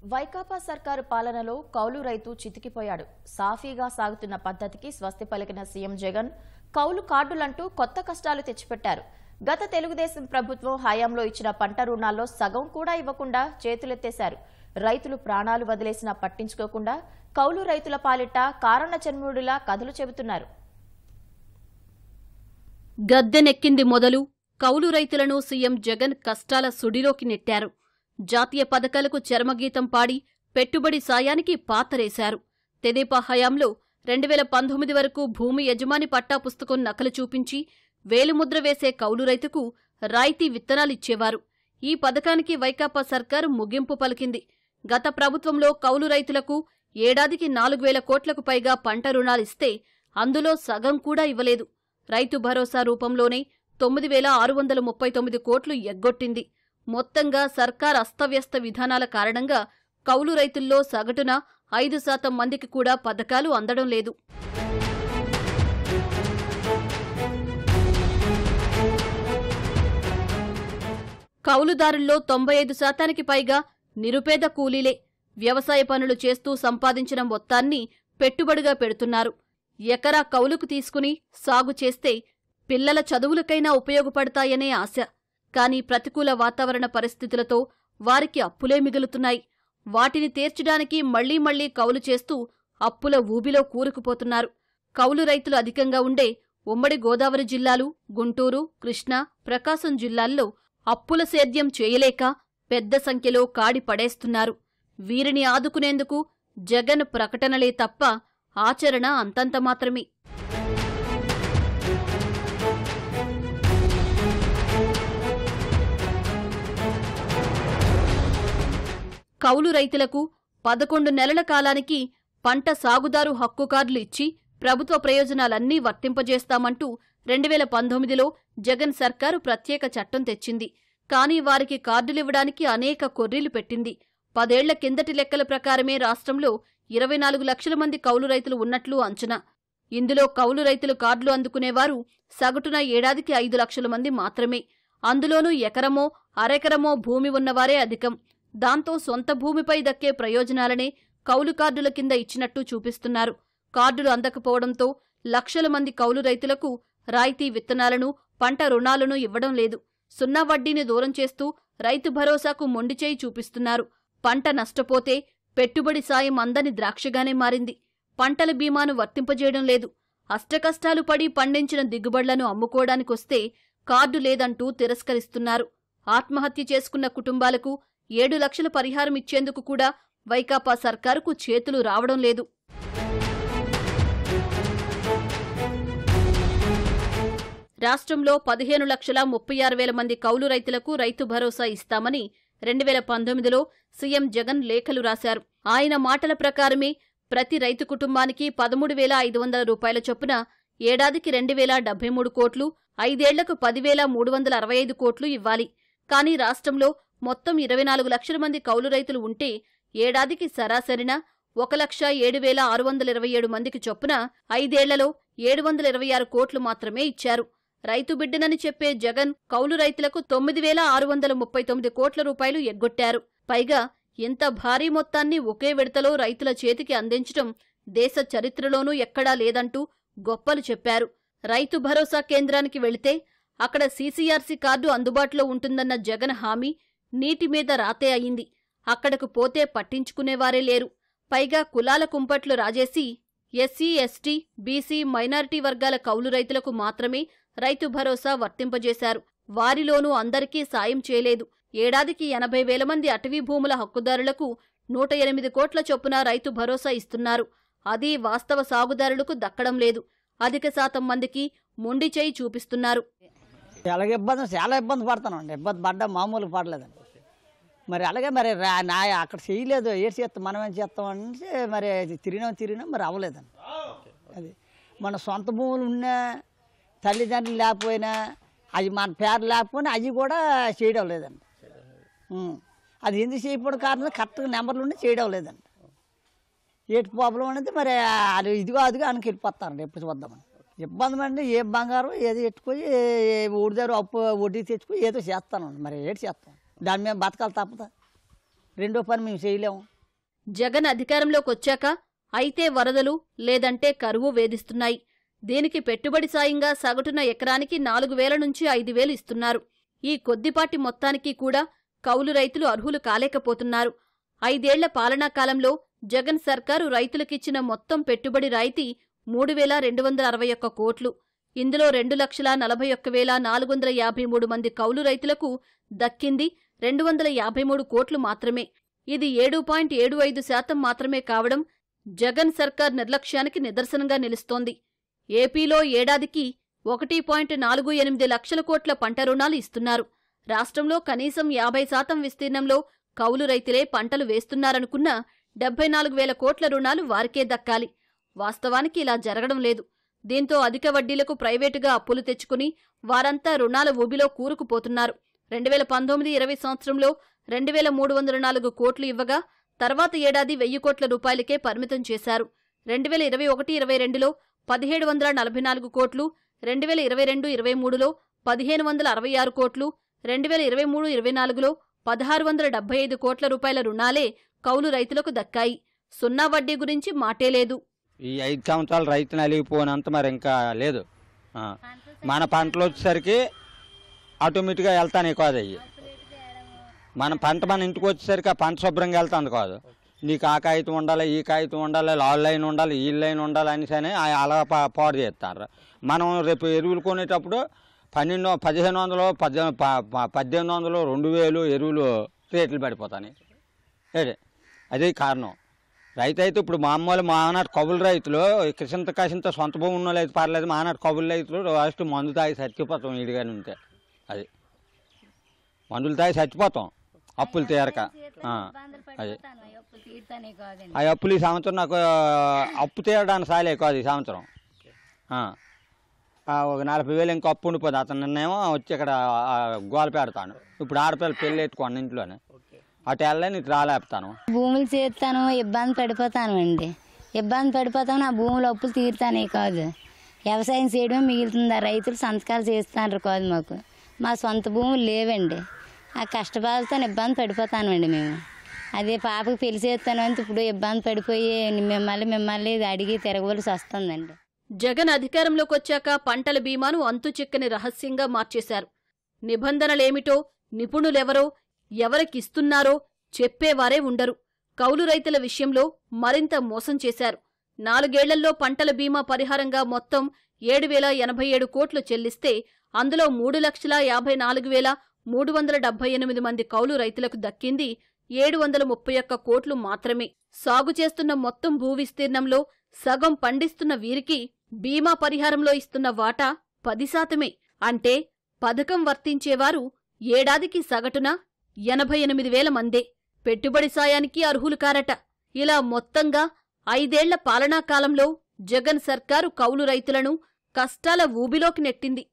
వైకాపా సర్కారు పాలనలో కౌలు రైతు చితికిపోయాడు. సాఫీగా సాగుతున్న పద్ధతికి స్వస్తి పలికిన సీఎం జగన్ కౌలు కార్డులంటూ కొత్త కష్టాలు తెచ్చిపెట్టారు. గత తెలుగుదేశం ప్రభుత్వం హయాంలో ఇచ్చిన పంట రుణాల్లో సగం కూడా ఇవ్వకుండా చేతులెత్తేశారు. రైతులు ప్రాణాలు వదిలేసినా పట్టించుకోకుండా కౌలు రైతుల పాలిట కారణ జన్ముడిలా కథలు చెబుతున్నారు. గద్దెనెక్కింది మొదలు కౌలు రైతులను సీఎం జగన్ కష్టాల సుడిలోకి నెట్టారు. జాతీయ పథకాలకు చరమగీతం పాడి పెట్టుబడి సాయానికి పాతరేశారు. తెదేపా హయాంలో 2019 వరకు భూమి యజమాని పట్టా పుస్తకం నకలు చూపించి వేలుముద్ర వేసే కౌలు రైతుకు రాయితీ విత్తనాలిచ్చేవారు. ఈ పథకానికి వైకాపా సర్కారు ముగింపు పలికింది. గత ప్రభుత్వంలో కౌలు రైతులకు ఏడాదికి 4,000 కోట్లకు పైగా పంట రుణాలిస్తే అందులో సగం కూడా ఇవ్వలేదు. రైతు భరోసా రూపంలోనే 9,639 కోట్లు ఎగ్గొట్టింది. మొత్తంగా సర్కార్ అస్తవ్యస్త విధానాల కారణంగా కౌలు రైతుల్లో సగటున 5% మందికి కూడా పథకాలు అందడం లేదు. కౌలుదారుల్లో 95% పైగా నిరుపేద కూలీలే. వ్యవసాయ పనులు చేస్తూ సంపాదించిన మొత్తాన్ని పెట్టుబడిగా పెడుతున్నారు. ఎకరా కౌలుకు తీసుకుని సాగు చేస్తే పిల్లల చదువులకైనా ఉపయోగపడతాయనే ఆశ. కాని ప్రతికూల వాతావరణ పరిస్థితులతో వారికి అప్పులే మిగులుతున్నాయి. వాటిని తీర్చడానికి మళ్లీ కౌలు చేస్తూ అప్పుల ఊబిలో కూరుకుపోతున్నారు. కౌలు రైతులు అధికంగా ఉండే ఉమ్మడి గోదావరి జిల్లాలు, గుంటూరు, కృష్ణా, ప్రకాశం జిల్లాల్లో అప్పుల సేద్యం చేయలేక పెద్ద సంఖ్యలో కాడి పడేస్తున్నారు. వీరిని ఆదుకునేందుకు జగన్ ప్రకటనలే తప్ప ఆచరణ అంతంత మాత్రమే. కౌలు రైతులకు 11 నెలల కాలానికి పంట సాగుదారు హక్కు కార్డులు ఇచ్చి ప్రభుత్వ ప్రయోజనాలన్నీ వర్తింపజేస్తామంటూ 2019లో జగన్ సర్కారు ప్రత్యేక చట్టం తెచ్చింది. కానీ వారికి కార్డులివ్వడానికి అనేక కొర్రీలు పెట్టింది. 10 ఏళ్ల కిందటి లెక్కల ప్రకారమే రాష్ట్రంలో 24 లక్షల మంది కౌలు రైతులు ఉన్నట్లు అంచనా. ఇందులో కౌలు రైతులు కార్డులు అందుకునేవారు సగటున ఏడాదికి 5 లక్షల మంది మాత్రమే. అందులోనూ ఎకరమో అరెకరమో భూమి ఉన్నవారే అధికం. దాంతో సొంత భూమిపై దక్కే ప్రయోజనాలనే కౌలు కార్డుల కింద ఇచ్చినట్టు చూపిస్తున్నారు. కార్డులు అందకపోవడంతో లక్షల మంది కౌలు రైతులకు రాయితీ విత్తనాలను, పంట రుణాలను ఇవ్వడం లేదు. సున్నా వడ్డీని దూరం చేస్తూ రైతు భరోసాకు మొండిచేయి చూపిస్తున్నారు. పంట నష్టపోతే పెట్టుబడి సాయం అందని ద్రాక్షగానే మారింది. పంటల బీమాను వర్తింపజేయడం లేదు. అష్టకష్టాలు పడి పండించిన దిగుబడులను అమ్ముకోవడానికొస్తే కార్డు లేదంటూ తిరస్కరిస్తున్నారు. ఆత్మహత్య చేసుకున్న కుటుంబాలకు 7 లక్షల పరిహారం ఇచ్చేందుకు కూడా వైకాపా సర్కారుకు చేతులు రావడం లేదు. రాష్ట్రంలో 15,36,000 మంది కౌలు రైతులకు రైతు భరోసా ఇస్తామని 2019లో సీఎం జగన్ లేఖలు రాశారు. ఆయన మాటల ప్రకారమే ప్రతి రైతు కుటుంబానికి 13,500 రూపాయల చొప్పున ఏడాదికి 2,073 కోట్లు, 5 ఏళ్లకు 10,365 కోట్లు ఇవ్వాలి. కానీ రాష్ట్రంలో మొత్తం 24 లక్షల మంది కౌలు రైతులు ఉంటే ఏడాదికి సరాసరిన 1,07,627 మందికి చొప్పున 5 ఏళ్లలో 726 కోట్లు మాత్రమే ఇచ్చారు. రైతు బిడ్డనని చెప్పే జగన్ కౌలు రైతులకు 9,639 కోట్ల రూపాయలు ఎగ్గొట్టారు. పైగా ఇంత భారీ మొత్తాన్ని ఒకే విడతలో రైతుల చేతికి అందించడం దేశ చరిత్రలోనూ ఎక్కడా లేదంటూ గొప్పలు చెప్పారు. రైతు భరోసా కేంద్రానికి వెళితే అక్కడ సీసీఆర్సీ కార్డు అందుబాటులో ఉంటుందన్న జగన్ హామీ నీటి మీద రాతే అయింది. అక్కడకు పోతే పట్టించుకునేవారే లేరు. పైగా కులాల కుంపట్లు రాజేసి ఎస్సీ, ఎస్టీ, బీసీ, మైనారిటీ వర్గాల కౌలు రైతులకు మాత్రమే రైతు భరోసా వర్తింపజేశారు. వారిలోనూ అందరికీ సాయం చేయలేదు. ఏడాదికి 80,000 మంది అటవీ భూముల హక్కుదారులకు 108 కోట్ల చొప్పున రైతు భరోసా ఇస్తున్నారు. అది వాస్తవ సాగుదారులకు దక్కడం లేదు. అధిక శాతం మందికి మొండి చేయి చూపిస్తున్నారు. చాలా ఇబ్బంది పడతానండి. ఇబ్బంది పడ్డా మామూలు పడలేదండి. మరి అలాగే మరి అక్కడ చేయలేదు. ఏడు చేస్తాం, మనం ఏం చేస్తామంటే మరి తిరిగినాం మరి అవ్వలేదండి. అది మన సొంత భూములు ఉన్నా, తల్లిదండ్రులు లేకపోయినా, అది మన పేరు లేకపోయినా అవి కూడా చేయడం లేదండి. అది ఎందుకు చేయకపోవడం కారణం కరెక్ట్గా నెంబర్లు ఉండి చేయడం లేదండి. ఏటి ప్రాబ్లం అనేది మరి అది ఇదిగో అదిగో ఆయనకి వెళ్ళిపోతారండి. ఎప్పుడు చూద్దామని ఇబ్బంది అండి. ఏ బంగారం ఏదో ఎట్టుకొని ఊడిదారు అప్పు వడ్డీ తెచ్చుకొని ఏదో చేస్తాను. మరి ఏటి చేస్తాం, దాని మేము బతకాలి తప్పదా. రెండో పని మేము చేయలేము. జగన్ అధికారంలోకొచ్చాక అయితే వరదలు లేదంటే కరువు వేధిస్తున్నాయి. దీనికి పెట్టుబడి సాయంగా సగటున ఎకరానికి 4,000 నుంచి 5,000 ఇస్తున్నారు. ఈ కొద్దిపాటి మొత్తానికి కూడా కౌలు రైతులు అర్హులు కాలేకపోతున్నారు. 5 ఏళ్ల పాలనాకాలంలో జగన్ సర్కారు రైతులకిచ్చిన మొత్తం పెట్టుబడి రాయితీ 3,261 కోట్లు. ఇందులో 2,41,453 మంది కౌలు రైతులకు దక్కింది 253 కోట్లు మాత్రమే. ఇది 7.75% మాత్రమే కావడం జగన్ సర్కార్ నిర్లక్ష్యానికి నిదర్శనంగా నిలుస్తోంది. ఏపీలో ఏడాదికి 1.48 లక్షల కోట్ల పంట రుణాలు ఇస్తున్నారు. రాష్ట్రంలో కనీసం 50% విస్తీర్ణంలో కౌలు రైతులే పంటలు వేస్తున్నారనుకున్నా 74,000 కోట్ల రుణాలు వారికే దక్కాలి. వాస్తవానికి ఇలా జరగడం లేదు. దీంతో అధిక వడ్డీలకు ప్రైవేటుగా అప్పులు తెచ్చుకుని వారంతా రుణాల ఊబిలో కూరుకుపోతున్నారు. 2019-20 సంవత్సరంలో 2,304 కోట్లు ఇవ్వగా తర్వాత ఏడాది 1,000 కోట్ల రూపాయలకే పరిమితం చేశారు. 2021-22లో 1,744 కోట్లు, 2022-23లో 1,566 కోట్లు, 2023-24లో 1,675 కోట్ల రూపాయల రుణాలే కౌలు రైతులకు దక్కాయి. సున్నా వడ్డీ గురించి మాటేలేదు. ఈ 5 సంవత్సరాలు రైతుని అలిగిపోయినంత మరి ఇంకా లేదు. మన పంటలు వచ్చేసరికి ఆటోమేటిక్గా వెళ్తానే కాదు. అయ్యి మన పంట మన ఇంటికి వచ్చేసరికి ఆ పంట శుభ్రంగా వెళ్తాను కాదు. నీకు ఆ కాగితం ఉండాలి, ఈ కాగితం ఉండాలి, లైన్ ఉండాలి, ఈ లైన్ ఉండాలి అనేసి అలా పాడు చేస్తారు. మనం రేపు ఎరువులు కొనేటప్పుడు 1,500, 1,800, 2,000 ఎరువులు రేట్లు పడిపోతాయి. అదే కారణం. రైతు అయితే ఇప్పుడు మామూలు మానాటి కబులు రైతులు కాసింత సొంత భూమి ఉన్న అయితే పర్లేదు. మానాటి కబులు రైతులు ఫస్ట్ మందు తాగి చచ్చిపోతాం. ఇడిగానే ఉంటే అది మందులు తాగి చచ్చిపోతాం అప్పులు తీరక. అది ఆ అప్పులు ఈ సంవత్సరం నాకు అప్పు తీరడానికి సాలే కాదు. ఈ సంవత్సరం ఒక 40,000 ఇంకో అప్పు ఉండిపోతుంది. అతను నిన్నేమో వచ్చి ఇక్కడ గోల పెడతాను. ఇప్పుడు ఆడపిల్లలు పెళ్ళి ఎట్టుకోండి ఇంట్లోనే. అటు వెళ్ళని ఇటు రాలేపుతాను. భూములు చేస్తాను, ఇబ్బంది పడిపోతాను అండి. ఇబ్బంది పడిపోతాను. ఆ భూములు అప్పులు తీరుతానే కాదు. వ్యవసాయం చేయడమే మిగులుతుంది. రైతులు సంతకాలు చేస్తున్నారు కాదు. మా సొంత భూములు లేవండి. ఆ కష్టబాధతో ఇబ్బంది పడిపోతానండి మేము. అదే పాపకి పెళ్లి చేస్తాను అంటే ఇప్పుడు ఇబ్బంది పడిపోయి మిమ్మల్ని అడిగి తిరగవలసి వస్తుందండి. జగన్ అధికారంలోకొచ్చాక పంటల బీమాను అంతుచిక్కని రహస్యంగా మార్చేశారు. నిబంధనలేమిటో, నిపుణులెవరో, ఎవరికిస్తున్నారో చెప్పేవారే ఉండరు. కౌలు రైతుల విషయంలో మరింత మోసం చేశారు. 4 ఏళ్లలో పంటల బీమా పరిహారంగా మొత్తం 7,087 కోట్లు చెల్లిస్తే అందులో 3,54,378 మంది కౌలు రైతులకు దక్కింది 731 కోట్లు మాత్రమే. సాగు చేస్తున్న మొత్తం భూ విస్తీర్ణంలో సగం పండిస్తున్న వీరికి బీమా పరిహారంలో ఇస్తున్న వాటా 10%. అంటే పథకం వర్తించేవారు ఏడాదికి సగటున 88,000 మందే. పెట్టుబడి సాయానికి అర్హులు కారట. ఇలా మొత్తంగా 5 ఏళ్ల పాలనాకాలంలో జగన్ సర్కారు కౌలు రైతులను కష్టాల ఊబిలోకి నెట్టింది.